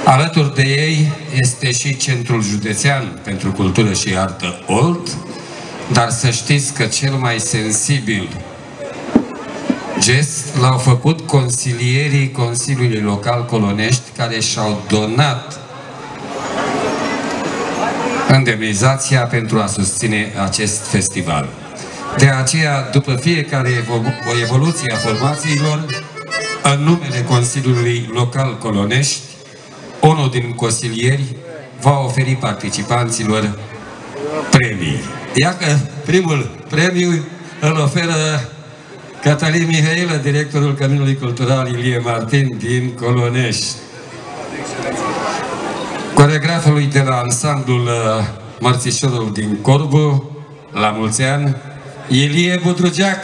Alături de ei este și Centrul Județean pentru Cultură și Artă Olt, dar să știți că cel mai sensibil gest l-au făcut consilierii Consiliului Local Colonești, care și-au donat indemnizația pentru a susține acest festival. De aceea, după fiecare evoluție a formațiilor, în numele Consiliului Local Colonești, unul din consilieri va oferi participanților premii. Iată, primul premiu îl oferă Cătălin Mihailă, directorul Căminului Cultural Ilie Martin din Colonești. Coregrafului de la ansamblul Mărțișorul din Corbu, la mulți ani, Ilie Budrugeac.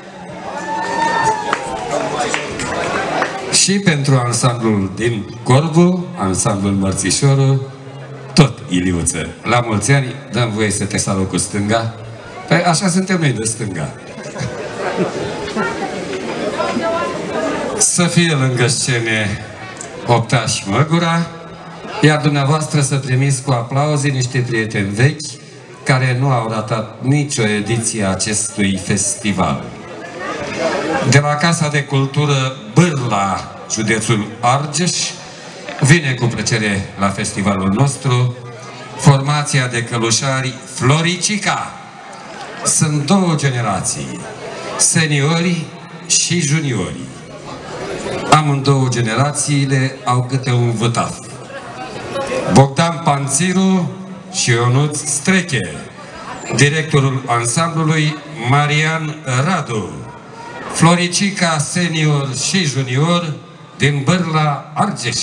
Și pentru ansamblul din Corbu, ansamblul Mărțișorul, tot Iliuță. La mulți ani, dăm voie să te salut cu stânga. Păi așa suntem noi de stânga. Să fie lângă scene Optaș Măgura, iar dumneavoastră să primiți cu aplauze niște prieteni vechi care nu au ratat nicio ediție a acestui festival. De la Casa de Cultură Bârla, județul Argeș, vine cu plăcere la festivalul nostru formația de călușari Floricica. Sunt două generații, seniorii și juniorii. Amândouă generațiile au câte un vâtaf. Bogdan Panțiru și Ionuț Streche, directorul ansamblului Marian Radu, Floricica senior și junior din Bârla, Argeș.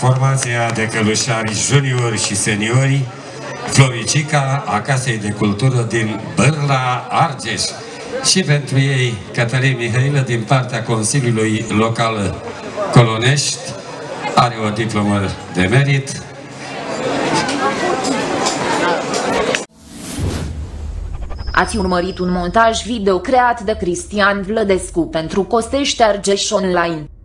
formația de călușari juniori și seniori Floricica a Casei de Cultură din Bârla, Argeș. Și pentru ei, Cătălin Mihailă, din partea Consiliului Local Colonești, are o diplomă de merit. Ați urmărit un montaj video creat de Cristian Vlădescu pentru Costești Argeș Online.